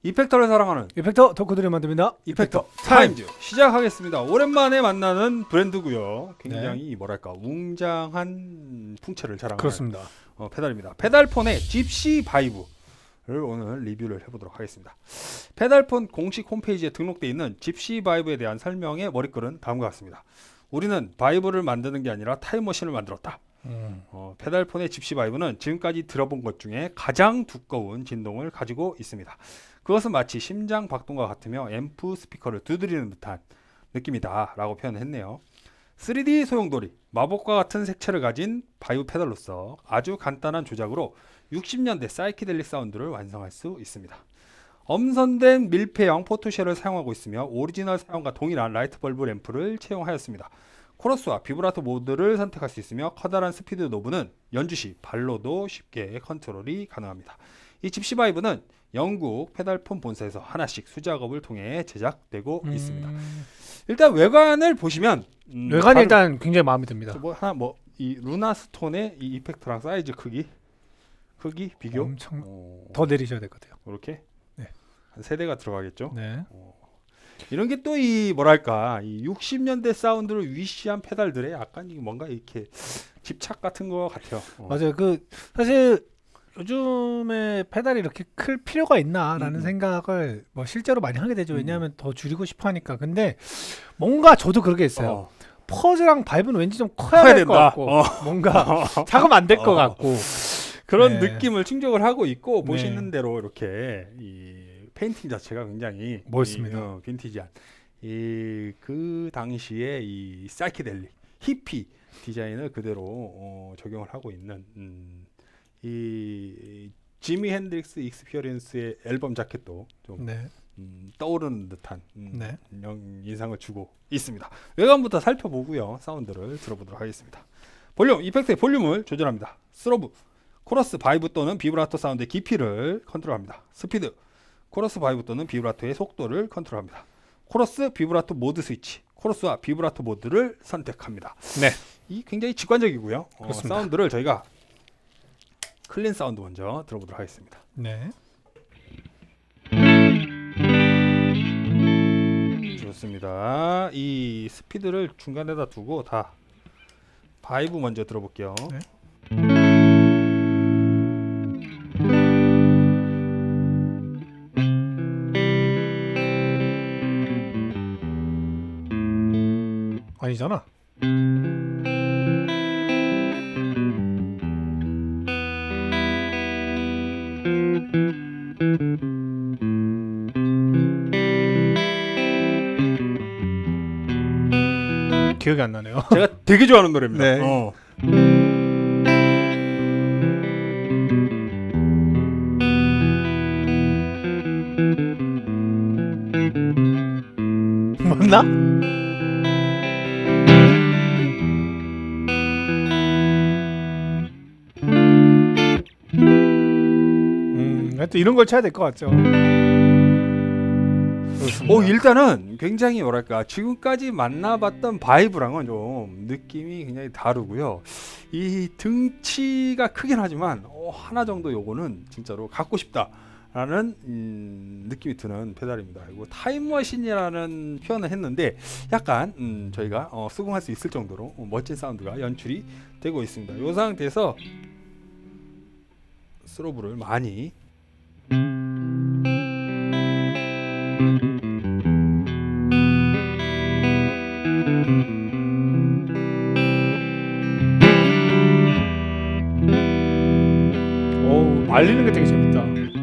이펙터를 사랑하는 이펙터 덕후들이 만듭니다. 이펙터 타임즈 시작하겠습니다. 오랜만에 만나는 브랜드고요. 굉장히 뭐랄까 웅장한 풍채를 자랑하는 그렇습니다. 페달입니다. 페달폰의 집시 바이브를 오늘 리뷰를 해보도록 하겠습니다. 페달폰 공식 홈페이지에 등록되어 있는 집시 바이브에 대한 설명의 머릿글은 다음과 같습니다. 우리는 바이브를 만드는 게 아니라 타임머신을 만들었다. 페달폰의 집시 바이브는 지금까지 들어본 것 중에 가장 두꺼운 진동을 가지고 있습니다. 그것은 마치 심장 박동과 같으며 앰프 스피커를 두드리는 듯한 느낌이다 라고 표현했네요. 3D 소용돌이, 마법과 같은 색채를 가진 바이브 페달로서 아주 간단한 조작으로 60년대 사이키델릭 사운드를 완성할 수 있습니다. 엄선된 밀폐형 포토쉘을 사용하고 있으며 오리지널 사용과 동일한 라이트 벌브 램프를 채용하였습니다. 코러스와 비브라토 모드를 선택할 수 있으며 커다란 스피드 노브는 연주 시 발로도 쉽게 컨트롤이 가능합니다. 이 집시 바이브는 영국 페달폰 본사에서 하나씩 수작업을 통해 제작되고 있습니다. 일단 외관을 보시면 외관이 일단 굉장히 마음에 듭니다. 이 루나스톤의 이 이펙터랑 사이즈 크기 비교 엄청 더 내리셔야 될 것 같아요. 이렇게 네. 한 3대가 들어가겠죠. 네. 이런 게 또 이 뭐랄까 이 60년대 사운드를 위시한 페달들의 약간 뭔가 이렇게 집착 같은 거 같아요. 맞아요. 그 사실 요즘에 페달이 이렇게 클 필요가 있나라는 생각을 뭐 실제로 많이 하게 되죠. 왜냐하면 더 줄이고 싶어 하니까. 근데 뭔가 저도 그렇게 했어요. 퍼즈랑 밸브는 왠지 좀 커야 될 것 같고 뭔가 작으면 안 될 것 같고 그런 느낌을 충족을 하고 있고 보시는 대로 이렇게 이 페인팅 자체가 굉장히 멋있습니다. 빈티지한 그 당시에 이 사이키델릭 히피 디자인을 그대로 적용을 하고 있는 이 지미 핸드릭스 익스피리언스의 앨범 자켓도 좀 떠오르는 듯한 인상을 주고 있습니다. 외관부터 살펴보고요. 사운드를 들어보도록 하겠습니다. 볼륨, 이펙트의 볼륨을 조절합니다. 스로브, 코러스 바이브 또는 비브라토 사운드의 깊이를 컨트롤합니다. 스피드, 코러스 바이브 또는 비브라토의 속도를 컨트롤합니다. 코러스 비브라토 모드 스위치, 코러스와 비브라토 모드를 선택합니다. 네, 이 굉장히 직관적이고요. 그렇습니다. 사운드를 저희가 클린 사운드 먼저 들어보도록 하겠습니다. 네, 좋습니다. 이 스피드를 중간에다 두고 다 바이브 먼저 들어볼게요. 네. 아니잖아. 기억이 안 나네요. 제가 되게 좋아하는 노래입니다. 네. 맞나? 하여튼 이런 걸 쳐야 될 것 같죠. 일단은 굉장히 뭐랄까 지금까지 만나봤던 바이브랑은 좀 느낌이 굉장히 다르고요. 이 등치가 크긴 하지만 하나 정도 요거는 진짜로 갖고 싶다라는 느낌이 드는 페달입니다. 그리고 타임머신이라는 표현을 했는데 약간 저희가 수긍할 수 있을 정도로 멋진 사운드가 연출이 되고 있습니다. 이 상태에서 스로브를 많이 말리는 게 되게 재밌다.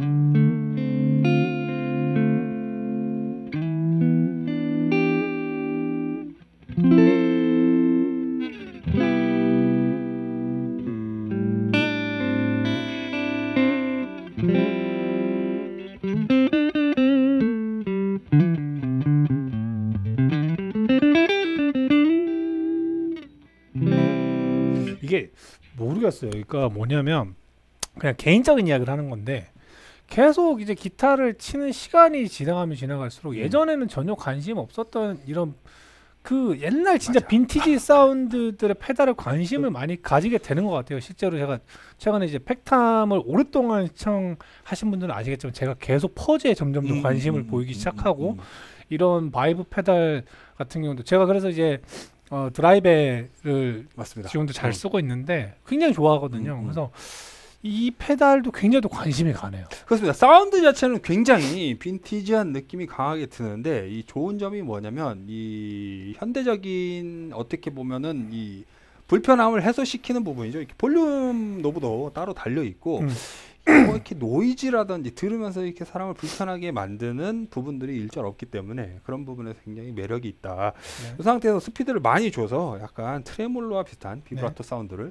이게 모르겠어요. 그러니까 뭐냐면 그냥 개인적인 이야기를 하는 건데 계속 이제 기타를 치는 시간이 지나가면 지나갈수록 예전에는 전혀 관심 없었던 이런 그 옛날 진짜 맞아. 빈티지 사운드들의 페달에 관심을 많이 가지게 되는 것 같아요. 실제로 제가 최근에 이제 팩탐을 오랫동안 시청하신 분들은 아시겠지만 제가 계속 퍼즈에 점점 더 관심을 보이기 시작하고 이런 바이브 페달 같은 경우도 제가 그래서 이제 드라이베를 맞습니다. 지금도 잘 쓰고 있는데 굉장히 좋아하거든요. 그래서 이 페달도 굉장히 또 관심이 가네요. 그렇습니다. 사운드 자체는 굉장히 빈티지한 느낌이 강하게 드는데 이 좋은 점이 뭐냐면 이 현대적인 어떻게 보면은 이 불편함을 해소시키는 부분이죠. 이렇게 볼륨 노브도 따로 달려 있고 뭐 이렇게 노이즈라든지 들으면서 이렇게 사람을 불편하게 만드는 부분들이 일절 없기 때문에 그런 부분에서 굉장히 매력이 있다. 네. 이 상태에서 스피드를 많이 줘서 약간 트레몰로와 비슷한 비브라토 네. 사운드를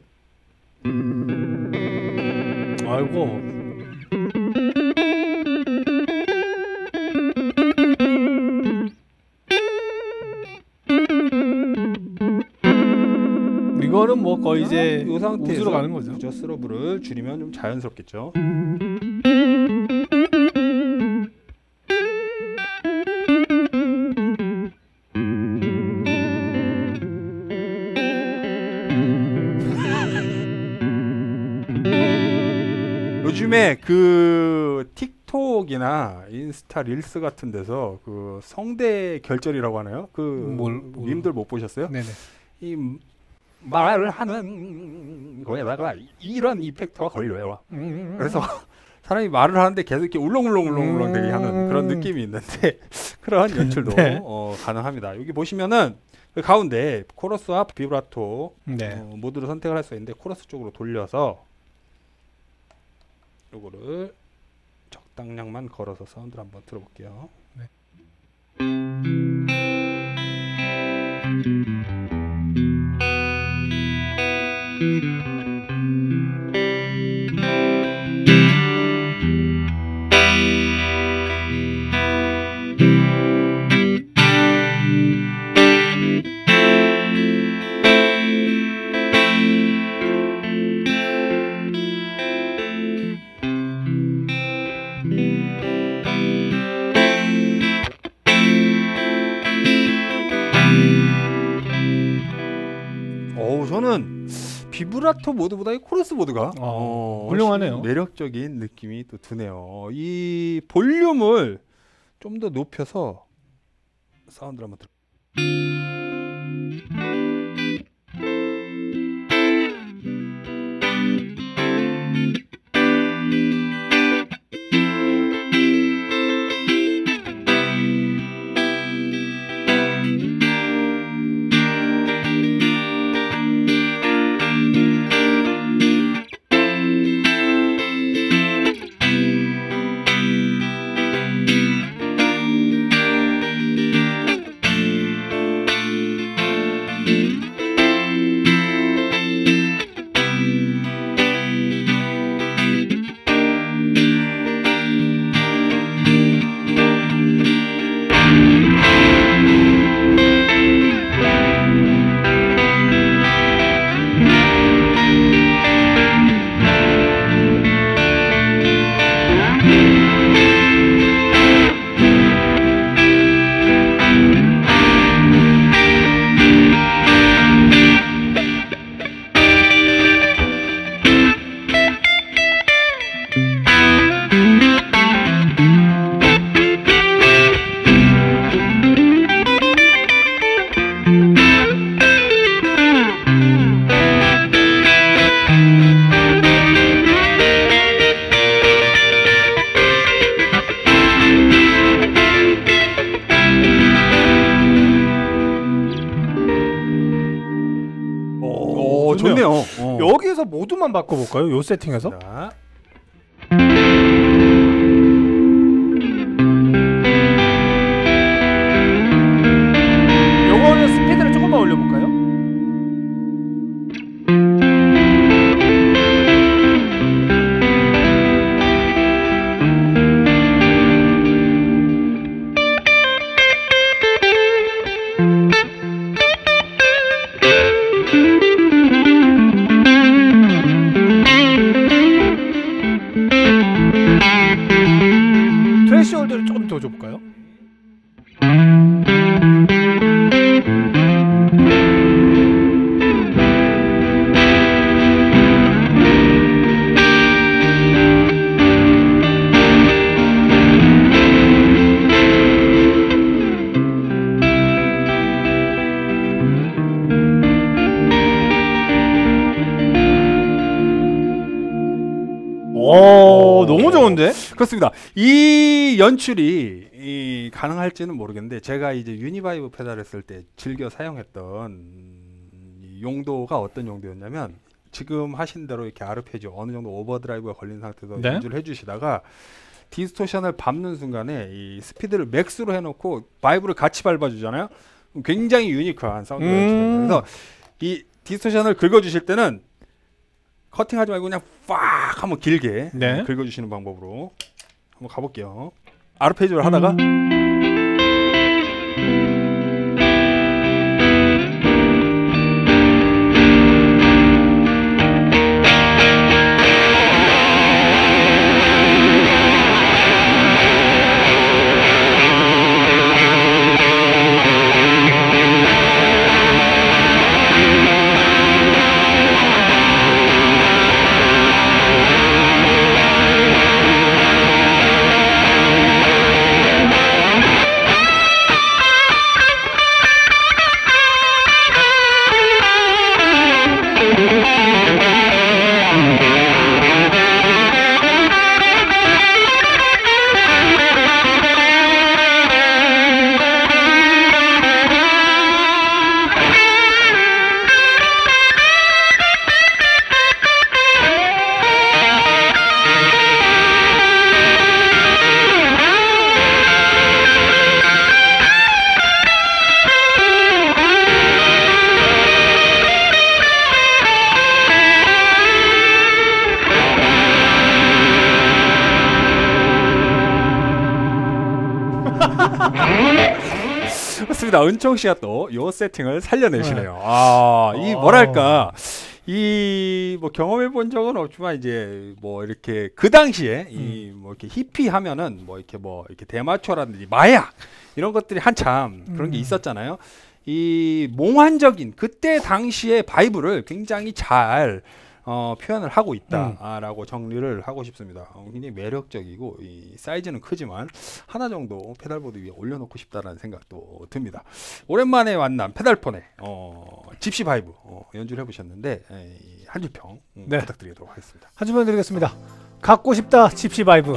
아이고. 이거는 뭐 거의 이제 이 상태에서 우주로 가는 거죠. 부저 스러브를 줄이면 좀 자연스럽겠죠. 요즘에 그 틱톡이나 인스타 릴스 같은 데서 그 성대 결절이라고 하나요? 그 님들 못 보셨어요? 네네. 이 말을 하는 거에다가 이런 이펙트가 걸려요. 그래서 사람이 말을 하는데 계속 이렇게 울렁울렁 되게 하는 그런 느낌이 있는데 그런 연출도 네. 가능합니다. 여기 보시면은 그 가운데 코러스와 비브라토 네. 모두를 선택을 할 수 있는데 코러스 쪽으로 돌려서 요거를 적당량만 걸어서 사운드를 한번 들어볼게요. 네. 저는 비브라토 모드보다 이 코러스 모드가 훌륭하네요. 매력적인 느낌이 또 드네요. 이 볼륨을 좀 더 높여서 사운드를 한번 들어. 좋네요. 여기에서 모두만 바꿔볼까요? 요 세팅에서? 자. 요거는 스피드를 조금만 올려볼까요? 좋은데? 그렇습니다. 이 연출이 가능할지는 모르겠는데 제가 이제 유니바이브 페달을 쓸 때 즐겨 사용했던 이 용도가 어떤 용도였냐면 지금 하신 대로 이렇게 아르페지오 어느 정도 오버드라이브가 걸린 상태에서 네? 연주를 해주시다가 디스토션을 밟는 순간에 이 스피드를 맥스로 해놓고 바이브를 같이 밟아주잖아요. 굉장히 유니크한 사운드가 연출됩니다. 그래서 이 디스토션을 긁어주실 때는 커팅하지 말고 그냥 팍 한번 길게 네. 긁어주시는 방법으로 한번 가볼게요. 아르페지오를 하다가 그렇습니다. 은총 씨가 또 요 세팅을 살려내시네요. 이 뭐랄까 이 뭐 경험해 본 적은 없지만 이제 뭐 이렇게 그 당시에 이 뭐 이렇게 히피 하면은 뭐 이렇게 대마초라든지 마약 이런 것들이 한참 그런 게 있었잖아요. 이 몽환적인 그때 당시의 바이브를 굉장히 잘 표현을 하고 있다라고 정리를 하고 싶습니다. 굉장히 매력적이고 이 사이즈는 크지만 하나 정도 페달보드 위에 올려놓고 싶다라는 생각도 듭니다. 오랜만에 만난 페달폰의 집시 바이브 연주를 해보셨는데 한 줄평 네. 부탁드리도록 하겠습니다. 한 주만 드리겠습니다. 갖고 싶다 집시 바이브.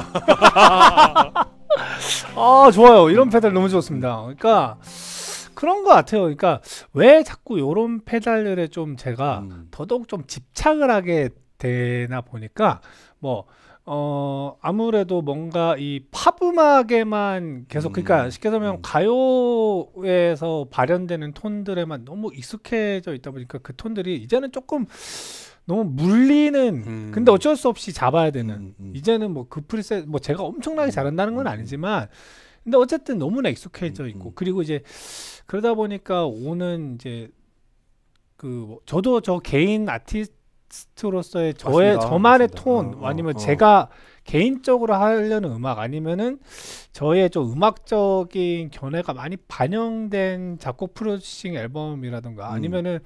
좋아요. 이런 페달 너무 좋습니다. 그러니까 그런 것 같아요. 그러니까 왜 자꾸 이런 페달들에 좀 제가 더더욱 좀 집착을 하게 되나 보니까 뭐 아무래도 뭔가 이 팝 음악에만 계속 그러니까 쉽게 설명 가요에서 발현되는 톤들에만 너무 익숙해져 있다 보니까 그 톤들이 이제는 조금 너무 물리는 근데 어쩔 수 없이 잡아야 되는 이제는 뭐 그 프리셋 뭐 제가 엄청나게 잘한다는 건 아니지만 근데 어쨌든 너무나 익숙해져 있고 그리고 이제 그러다 보니까 오는 이제 그 저도 저 개인 아티스트로서의 저만의 맞습니다. 톤 아니면 제가 개인적으로 하려는 음악 아니면은 저의 좀 음악적인 견해가 많이 반영된 작곡 프로듀싱 앨범이라든가 아니면은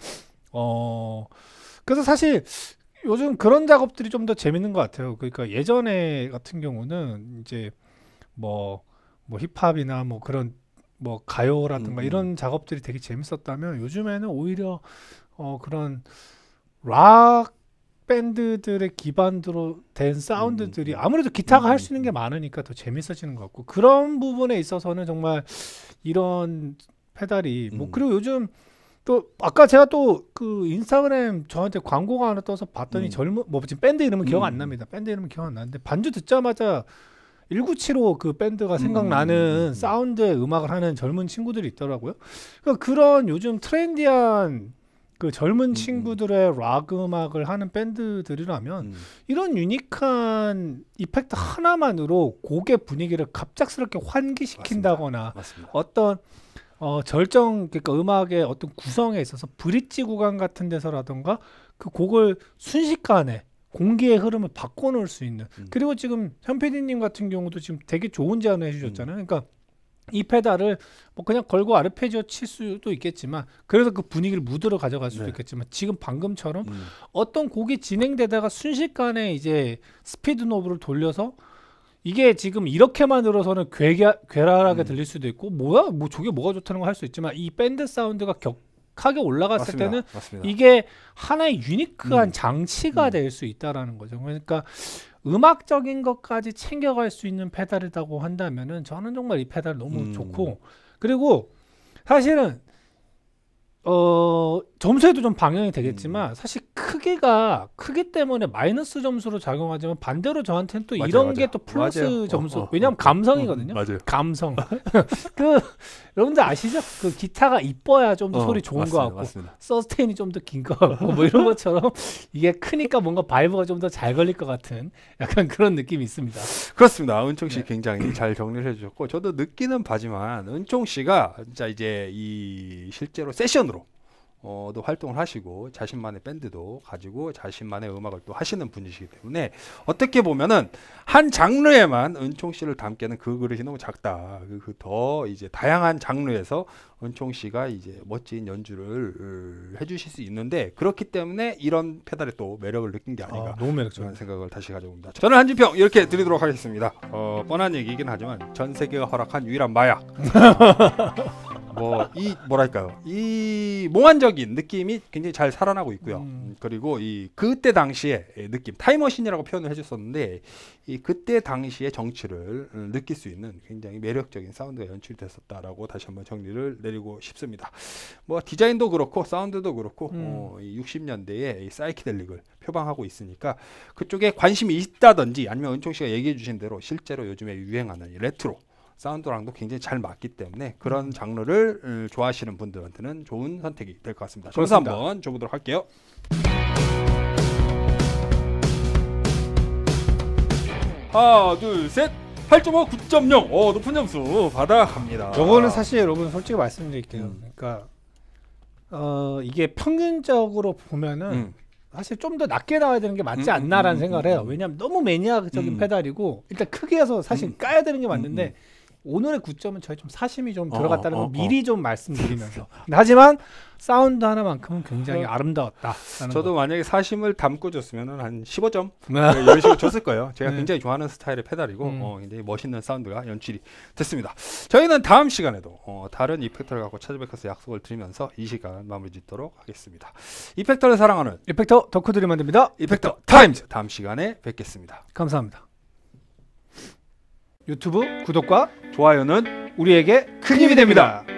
그래서 사실 요즘 그런 작업들이 좀 더 재밌는 것 같아요. 그러니까 예전에 같은 경우는 이제 뭐 힙합이나 뭐 그런 뭐 가요라든가 이런 작업들이 되게 재밌었다면 요즘에는 오히려 그런 락 밴드들의 기반으로 된 사운드들이 아무래도 기타가 할 수 있는 게 많으니까 더 재밌어지는 것 같고 그런 부분에 있어서는 정말 이런 페달이 뭐 그리고 요즘 또 아까 제가 또 그 인스타그램 저한테 광고가 하나 떠서 봤더니 젊은 뭐 지금 밴드 이름은 기억 안 납니다. 밴드 이름은 기억 안 나는데 반주 듣자마자 1975 그 밴드가 생각나는 사운드의 음악을 하는 젊은 친구들이 있더라고요. 그러니까 그런 요즘 트렌디한 그 젊은 친구들의 락 음악을 하는 밴드들이라면 이런 유니크한 이펙트 하나만으로 곡의 분위기를 갑작스럽게 환기시킨다거나 맞습니다. 어떤 그러니까 음악의 어떤 구성에 있어서 브릿지 구간 같은 데서라던가 그 곡을 순식간에 공기의 흐름을 바꿔놓을 수 있는 그리고 지금 현 PD님 같은 경우도 지금 되게 좋은 제안을 해주셨잖아요. 그러니까 이 페달을 뭐 그냥 걸고 아르페지오 칠 수도 있겠지만 그래서 그 분위기를 무드로 가져갈 수도 있겠지만 지금 방금처럼 어떤 곡이 진행되다가 순식간에 이제 스피드 노브를 돌려서 이게 지금 이렇게만 들어서는 괴랄하게 들릴 수도 있고 뭐야 뭐 저게 뭐가 좋다는 거 할 수 있지만 이 밴드 사운드가 격하게 올라갔을 때는 맞습니다. 이게 하나의 유니크한 장치가 될 수 있다라는 거죠. 그러니까 음악적인 것까지 챙겨갈 수 있는 페달이라고 한다면은 저는 정말 이 페달 너무 좋고, 그리고 사실은 점수에도 좀 방영이 되겠지만 사실 크기 때문에 마이너스 점수로 작용하지만 반대로 저한테는 또 이런 게 또 플러스 점수. 왜냐하면 감성이거든요. 맞아요. 감성. 여러분들 아시죠? 그 기타가 이뻐야 좀 더 소리 좋은 것 같고, 맞습니다. 서스테인이 좀 더 긴 것 같고, 뭐 이런 것처럼 이게 크니까 뭔가 바이브가 좀 더 잘 걸릴 것 같은 약간 그런 느낌이 있습니다. 그렇습니다. 은총 씨 굉장히 잘 정리를 해주셨고, 저도 느끼는 바지만 은총 씨가 진짜 이제 이 실제로 세션으로 도 활동을 하시고 자신만의 밴드도 가지고 자신만의 음악을 또 하시는 분이시기 때문에 어떻게 보면은 한 장르에만 은총 씨를 담기에는 그 그릇이 너무 작다. 더 이제 다양한 장르에서 은총 씨가 이제 멋진 연주를 해주실 수 있는데, 그렇기 때문에 이런 페달에 또 매력을 느낀 게 아닌가. 너무 매력적인 그런 생각을 다시 가져봅니다. 저는 한진평 이렇게 드리도록 하겠습니다. 뻔한 얘기이긴 하지만 전 세계가 허락한 유일한 마약. 이 몽환적인 느낌이 굉장히 잘 살아나고 있고요. 그리고 이 그때 당시의 느낌, 타임머신이라고 표현을 해줬었는데, 이 그때 당시의 정취를 느낄 수 있는 굉장히 매력적인 사운드가 연출이 됐었다라고 다시 한번 정리를 내리고 싶습니다. 뭐 디자인도 그렇고 사운드도 그렇고 이 60년대의 이 사이키델릭을 표방하고 있으니까 그쪽에 관심이 있다든지, 아니면 은총 씨가 얘기해 주신 대로 실제로 요즘에 유행하는 이 레트로 사운드랑도 굉장히 잘 맞기 때문에 그런 장르를 좋아하시는 분들한테는 좋은 선택이 될 것 같습니다. 점수 한번 줘보도록 할게요. 하나, 둘, 셋. 8.5, 9.0. 높은 점수 받아갑니다. 요거는 사실 여러분 솔직히 말씀드릴게요. 그러니까 이게 평균적으로 보면은 사실 좀 더 낮게 나와야 되는 게 맞지 않나라는 생각을 해요. 왜냐하면 너무 매니아적인 페달이고, 일단 크기에서 사실 까야 되는 게 맞는데, 오늘의 9점은 저희 좀 사심이 좀 들어갔다는 걸 미리 좀 말씀드리면서, 하지만 사운드 하나만큼은 굉장히 아름다웠다. 저도 만약에 사심을 담고 줬으면 한 15점 이런 식으로 줬을 거예요. 제가 굉장히 좋아하는 스타일의 페달이고 굉장히 멋있는 사운드가 연출이 됐습니다. 저희는 다음 시간에도 다른 이펙터를 갖고 찾아뵙어서 약속을 드리면서 이 시간 마무리 짓도록 하겠습니다. 이펙터를 사랑하는 이펙터 덕후들이 만듭니다. 이펙터 타임즈, 다음 시간에 뵙겠습니다. 감사합니다. 유튜브 구독과 좋아요는 우리에게 큰 힘이 됩니다.